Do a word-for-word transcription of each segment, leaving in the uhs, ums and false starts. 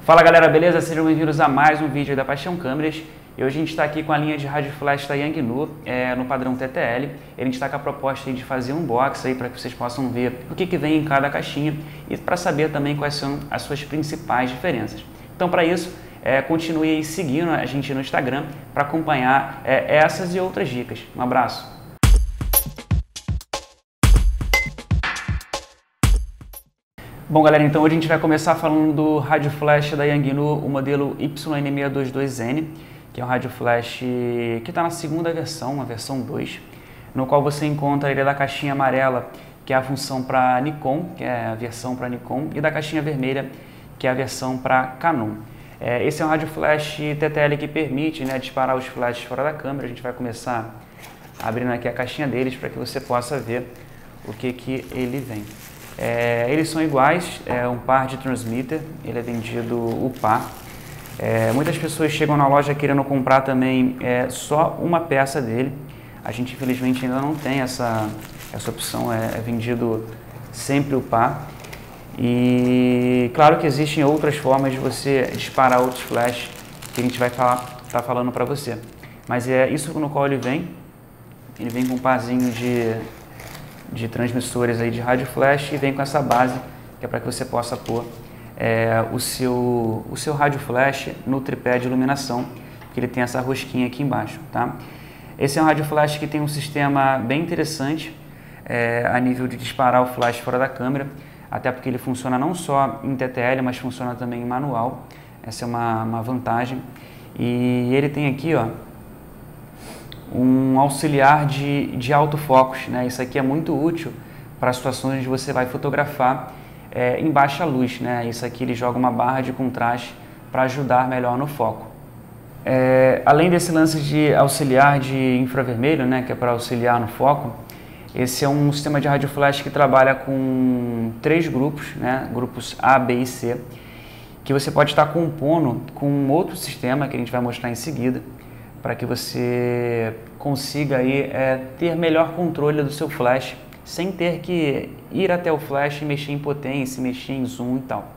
Fala galera, beleza? Sejam bem-vindos a mais um vídeo da Paixão Câmeras. E hoje a gente está aqui com a linha de rádio flash da Yangnu, é, no padrão T T L. E a gente está com a proposta aí de fazer um unboxing aí para que vocês possam ver o que, que vem em cada caixinha e para saber também quais são as suas principais diferenças. Então, para isso, é, continue aí seguindo a gente no Instagram para acompanhar é, essas e outras dicas. Um abraço! Bom galera, então hoje a gente vai começar falando do rádio flash da Yangnu, o modelo Y N seiscentos e vinte e dois N, que é um rádio flash que está na segunda versão, a versão dois, no qual você encontra ele da caixinha amarela, que é a função para Nikon, que é a versão para Nikon, e da caixinha vermelha, que é a versão para Canon. É, esse é um rádio flash T T L que permite, né, disparar os flashes fora da câmera. A gente vai começar abrindo aqui a caixinha deles para que você possa ver o que, que ele vem. É, eles são iguais, é um par de transmitter, ele é vendido o par. É, muitas pessoas chegam na loja querendo comprar também é, só uma peça dele. A gente infelizmente ainda não tem essa, essa opção, é, é vendido sempre o par. E claro que existem outras formas de você disparar outros flashes que a gente vai estar tá falando para você. Mas é isso no qual ele vem. Ele vem com um parzinho de... de transmissores aí de rádio flash e vem com essa base que é para que você possa pôr é, o, seu, o seu rádio flash no tripé de iluminação, que ele tem essa rosquinha aqui embaixo, tá? Esse é um rádio flash que tem um sistema bem interessante é, a nível de disparar o flash fora da câmera, até porque ele funciona não só em T T L, mas funciona também em manual. Essa é uma, uma vantagem. E ele tem aqui, ó, um auxiliar de, de autofocus, né? Isso aqui é muito útil para situações onde você vai fotografar é, em baixa luz, né? Isso aqui ele joga uma barra de contraste para ajudar melhor no foco. É, além desse lance de auxiliar de infravermelho, né, que é para auxiliar no foco, esse é um sistema de rádio flash que trabalha com três grupos, né? Grupos A, B e C, que você pode estar compondo com outro sistema que a gente vai mostrar em seguida, para que você consiga aí, é, ter melhor controle do seu flash, sem ter que ir até o flash e mexer em potência, mexer em zoom e tal.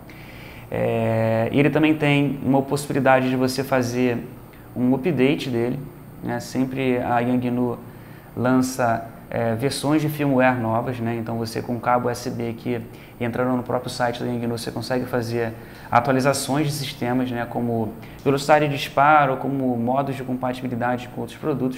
É, ele também tem uma possibilidade de você fazer um update dele, né? Sempre a Yangnu lança é, versões de firmware novas, né? Então você com cabo U S B aqui, entrando no próprio site da Yangnu, você consegue fazer atualizações de sistemas, né, como velocidade de disparo, como modos de compatibilidade com outros produtos,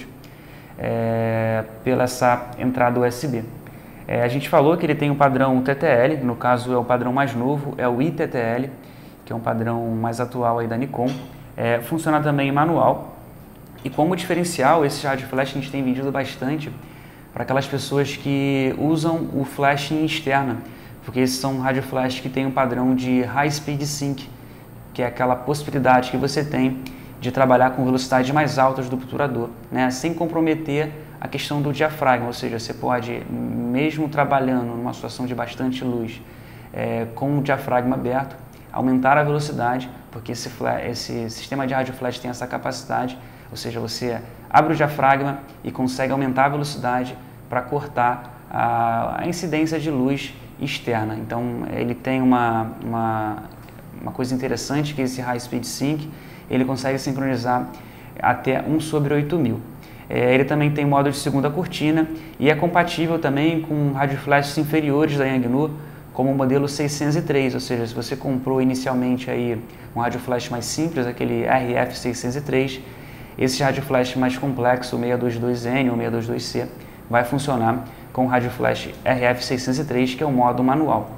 é, pela essa entrada U S B. É, a gente falou que ele tem um padrão T T L, no caso é o padrão mais novo, é o I T T L, que é um padrão mais atual aí da Nikon. É, funciona também em manual. E como diferencial, esse rádio flash a gente tem vendido bastante para aquelas pessoas que usam o flash em externa, porque esses são rádio flash que tem um padrão de High Speed Sync, que é aquela possibilidade que você tem de trabalhar com velocidades mais altas do obturador, né, sem comprometer a questão do diafragma, ou seja, você pode, mesmo trabalhando numa situação de bastante luz, é, com o diafragma aberto, aumentar a velocidade, porque esse, flash, esse sistema de rádio flash tem essa capacidade, ou seja, você abre o diafragma e consegue aumentar a velocidade para cortar a, a incidência de luz externa. Então ele tem uma, uma, uma coisa interessante, que esse High Speed Sync, ele consegue sincronizar até um sobre oito mil. É, ele também tem modo de segunda cortina e é compatível também com rádio flashes inferiores da Yangnu, como o modelo seiscentos e três, ou seja, se você comprou inicialmente aí um rádio flash mais simples, aquele R F seiscentos e três, esse rádio flash mais complexo, o seiscentos e vinte e dois N ou seiscentos e vinte e dois C, vai funcionar com o rádio flash R F seiscentos e três, que é o modo manual.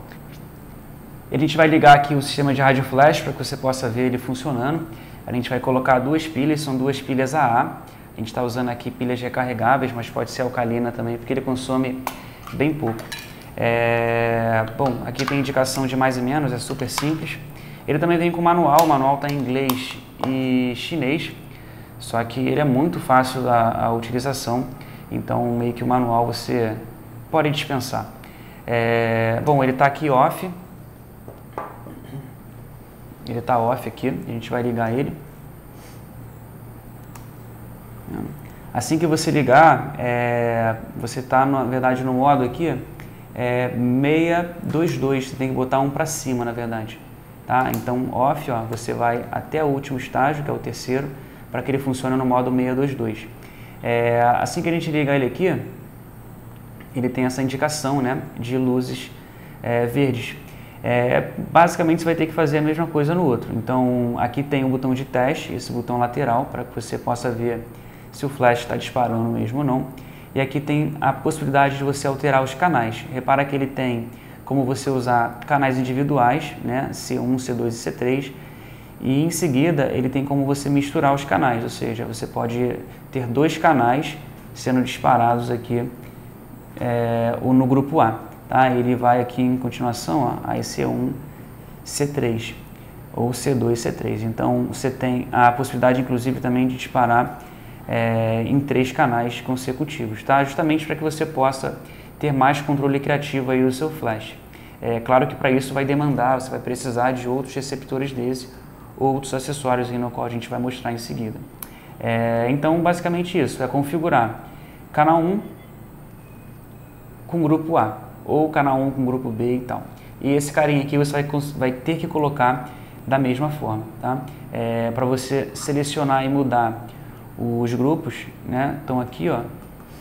A gente vai ligar aqui o sistema de rádio flash para que você possa ver ele funcionando. A gente vai colocar duas pilhas, são duas pilhas A A. A gente está usando aqui pilhas recarregáveis, mas pode ser alcalina também, porque ele consome bem pouco. É... Bom, aqui tem indicação de mais e menos, é super simples. Ele também vem com manual, o manual está em inglês e chinês, só que ele é muito fácil a, a utilização, então meio que o manual você pode dispensar. É... Bom, ele está aqui off, ele está off aqui, a gente vai ligar ele. Assim que você ligar, é, você está na verdade no modo aqui é, seiscentos e vinte e dois, você tem que botar um para cima na verdade. tá? Então, off, ó, você vai até o último estágio, que é o terceiro, para que ele funcione no modo seiscentos e vinte e dois. É, assim que a gente ligar ele aqui, ele tem essa indicação, né, de luzes é, verdes. É, basicamente, você vai ter que fazer a mesma coisa no outro. Então, aqui tem o botão de teste, esse botão lateral, para que você possa ver se o flash está disparando mesmo ou não. E aqui tem a possibilidade de você alterar os canais. Repara que ele tem como você usar canais individuais, né, C um, C dois e C três, e em seguida ele tem como você misturar os canais, ou seja, você pode ter dois canais sendo disparados aqui é, no grupo A. Tá? Ele vai aqui em continuação, ó, aí C um, C três ou C dois, C três. Então você tem a possibilidade inclusive também de disparar é, em três canais consecutivos, tá? Justamente para que você possa ter mais controle criativo aí do seu flash. É claro que para isso vai demandar, você vai precisar de outros receptores desse, outros acessórios aí no qual a gente vai mostrar em seguida. É, então basicamente isso, é configurar canal um com grupo A, ou canal um com grupo B e tal. E esse carinha aqui você vai, vai ter que colocar da mesma forma, tá? É, para você selecionar e mudar os grupos, né? Então aqui, ó,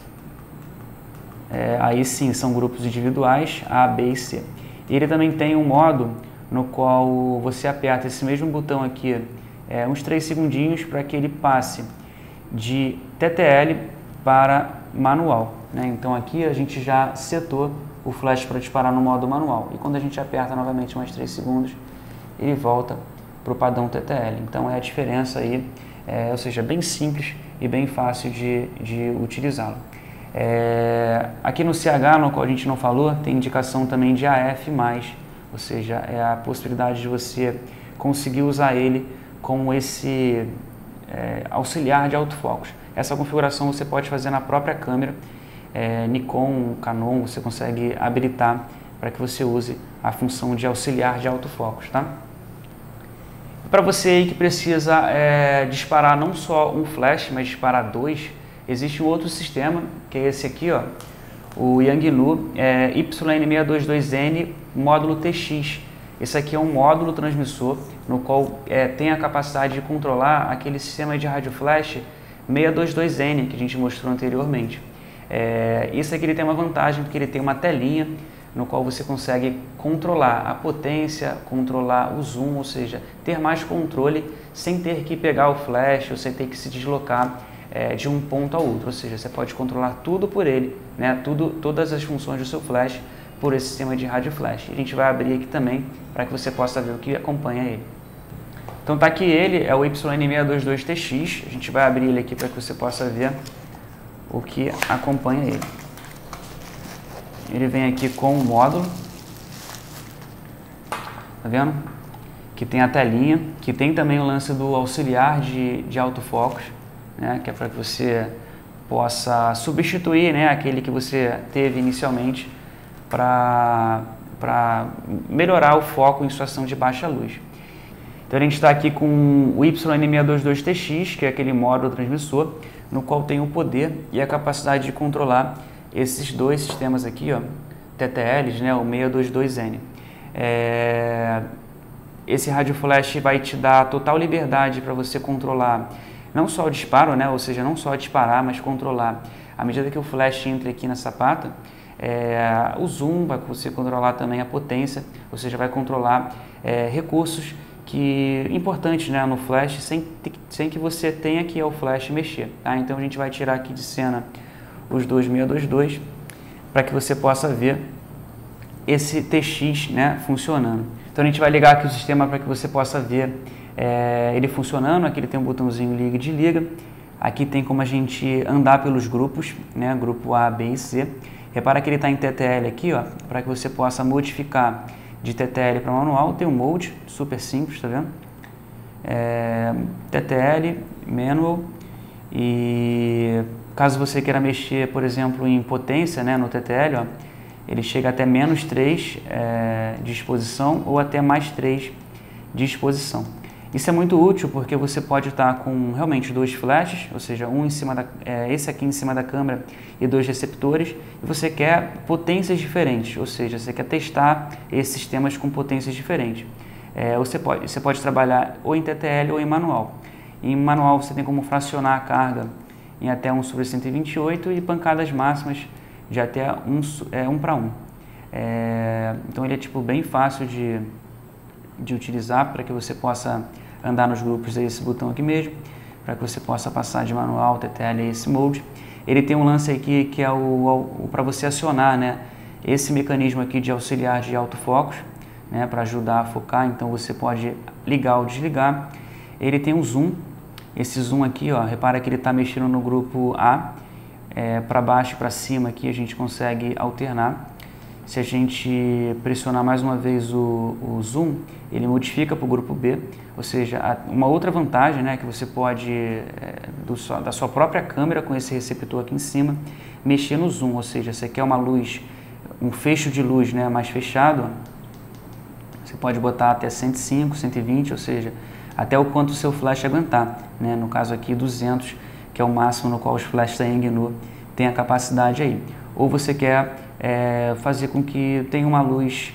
é, aí sim são grupos individuais, A, B e C. E ele também tem um modo no qual você aperta esse mesmo botão aqui, é, uns três segundinhos, para que ele passe de T T L para manual, né? Então aqui a gente já setou o flash para disparar no modo manual. E quando a gente aperta novamente mais três segundos, ele volta para o padrão T T L. Então é a diferença aí, é, ou seja, bem simples e bem fácil de, de utilizá-lo. É, aqui no C H, no qual a gente não falou, tem indicação também de A F mais, ou seja, é a possibilidade de você conseguir usar ele como esse é, auxiliar de autofocus. Essa configuração você pode fazer na própria câmera, é, Nikon, Canon, você consegue habilitar para que você use a função de auxiliar de autofocus, tá? Para você aí que precisa é, disparar não só um flash, mas disparar dois, existe um outro sistema, que é esse aqui, ó, o Yangnu é, Y N seis dois dois N módulo T X. Esse aqui é um módulo transmissor no qual é, tem a capacidade de controlar aquele sistema de rádio flash seiscentos e vinte e dois N que a gente mostrou anteriormente. É, esse aqui ele tem uma vantagem porque ele tem uma telinha no qual você consegue controlar a potência, controlar o zoom, ou seja, ter mais controle sem ter que pegar o flash ou sem ter que se deslocar é, de um ponto ao outro. Ou seja, você pode controlar tudo por ele, né? Tudo, todas as funções do seu flash por esse sistema de rádio flash. A gente vai abrir aqui também para que você possa ver o que acompanha ele. Então tá aqui ele, é o Y N seis dois dois T X, a gente vai abrir ele aqui para que você possa ver o que acompanha ele. Ele vem aqui com o módulo, tá vendo? Que tem a telinha, que tem também o lance do auxiliar de, de autofocus, né? Que é para que você possa substituir, né, aquele que você teve inicialmente para para melhorar o foco em situação de baixa luz. Então a gente está aqui com o Y N seis dois dois T X, que é aquele módulo transmissor, no qual tem o poder e a capacidade de controlar esses dois sistemas aqui, ó, T T Ls, né, o seiscentos e vinte e dois N. É... Esse rádio flash vai te dar total liberdade para você controlar não só o disparo, né, ou seja, não só disparar, mas controlar. À medida que o flash entra aqui na sapata, é... o zoom, vai você controlar também a potência, ou seja, vai controlar é, recursos que importantes, né, no flash, sem, sem que você tenha que ao flash mexer. Tá? Então a gente vai tirar aqui de cena os dois seiscentos e vinte e dois para que você possa ver esse T X, né, funcionando. Então a gente vai ligar aqui o sistema para que você possa ver é, ele funcionando. Aqui ele tem um botãozinho liga e desliga. Aqui tem como a gente andar pelos grupos, né, grupo A, B e C. Repara que ele está em T T L aqui, ó, para que você possa modificar de T T L para manual. Tem um mode super simples, tá vendo? É, T T L, manual, e caso você queira mexer, por exemplo, em potência, né, no T T L, ó, ele chega até menos três é, de exposição ou até mais três de exposição. Isso é muito útil porque você pode estar com realmente dois flashes, ou seja, um em cima da, é, esse aqui em cima da câmera e dois receptores, e você quer potências diferentes, ou seja, você quer testar esses sistemas com potências diferentes. É, você, pode, você pode trabalhar ou em T T L ou em manual. Em manual você tem como fracionar a carga em até um sobre cento e vinte e oito e pancadas máximas de até um, é, um para um. É, então ele é tipo bem fácil de, de utilizar para que você possa andar nos grupos, é esse botão aqui mesmo, para que você possa passar de manual, T T L e esse mode. Ele tem um lance aqui que é o, o para você acionar, né, esse mecanismo aqui de auxiliar de autofocus, né, para ajudar a focar, então você pode ligar ou desligar. Ele tem um zoom, esse zoom aqui, ó, repara que ele está mexendo no grupo A, é, para baixo e para cima aqui a gente consegue alternar. Se a gente pressionar mais uma vez o, o zoom, ele modifica para o grupo B, ou seja, uma outra vantagem, né, que você pode, é, do, da sua própria câmera com esse receptor aqui em cima, mexer no zoom, ou seja, você quer uma luz, um fecho de luz, né, mais fechado, você pode botar até cento e cinco, cento e vinte, ou seja, até o quanto o seu flash aguentar, né, no caso aqui duzentos, que é o máximo no qual os flashes da Yangnu tem a capacidade aí. Ou você quer é, fazer com que tenha uma luz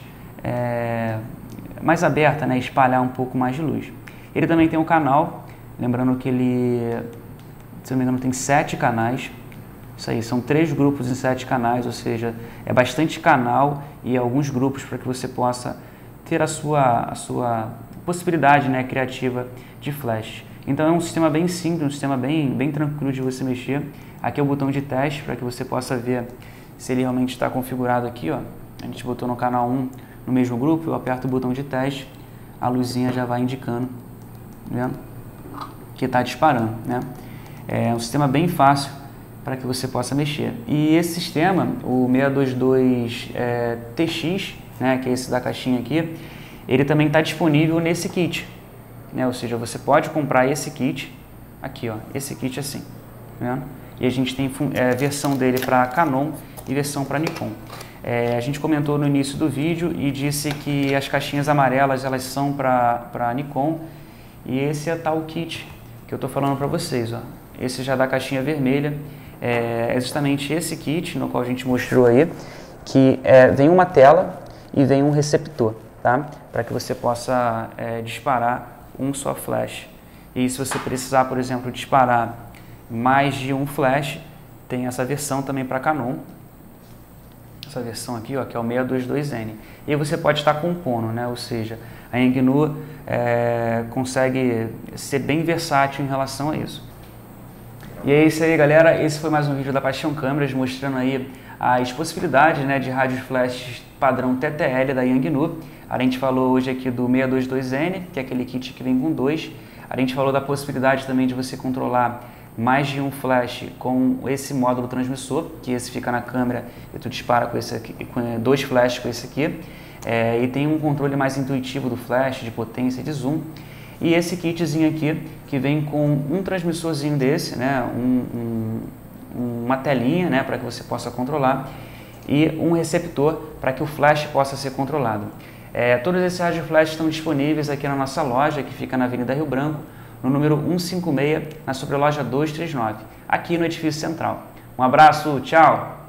é, mais aberta, né, espalhar um pouco mais de luz. Ele também tem um canal, lembrando que ele, se não me engano, tem sete canais. Isso aí, são três grupos em sete canais, ou seja, é bastante canal e alguns grupos para que você possa ter a sua, a sua possibilidade, né, criativa de flash. Então é um sistema bem simples, um sistema bem, bem tranquilo de você mexer. Aqui é o botão de teste para que você possa ver se ele realmente está configurado aqui, ó. A gente botou no canal um no mesmo grupo, eu aperto o botão de teste, a luzinha já vai indicando, tá vendo? Que está disparando, né? É um sistema bem fácil para que você possa mexer. E esse sistema, o seiscentos e vinte e dois é, T X, né, que é esse da caixinha aqui, ele também está disponível nesse kit, né? Ou seja, você pode comprar esse kit aqui, ó, esse kit assim, tá vendo? E a gente tem é, versão dele para Canon e versão para Nikon. É, a gente comentou no início do vídeo e disse que as caixinhas amarelas elas são para Nikon, e esse é tal kit que eu estou falando para vocês, ó. Esse já da caixinha vermelha é, é justamente esse kit no qual a gente mostrou aí, que é, vem uma tela e vem um receptor, tá? Para que você possa é, disparar um só flash. E se você precisar, por exemplo, disparar mais de um flash, tem essa versão também para Canon, essa versão aqui, ó, que é o seiscentos e vinte e dois N. E aí você pode estar compondo, né? Ou seja, a Yangnu é, consegue ser bem versátil em relação a isso. E é isso aí, galera. Esse foi mais um vídeo da Paixão Câmeras, mostrando aí as possibilidades, né, de rádios flash padrão T T L da Yangnu. A gente falou hoje aqui do seiscentos e vinte e dois N, que é aquele kit que vem com dois. A gente falou da possibilidade também de você controlar mais de um flash com esse módulo transmissor, que esse fica na câmera e tu dispara com, esse aqui, com dois flashes com esse aqui. É, e tem um controle mais intuitivo do flash, de potência e de zoom. E esse kitzinho aqui, que vem com um transmissorzinho desse, né, um, um, uma telinha, né, para que você possa controlar, e um receptor para que o flash possa ser controlado. É, todos esses rádio flash estão disponíveis aqui na nossa loja, que fica na Avenida Rio Branco, no número cento e cinquenta e seis, na sobreloja duzentos e trinta e nove, aqui no edifício central. Um abraço, tchau!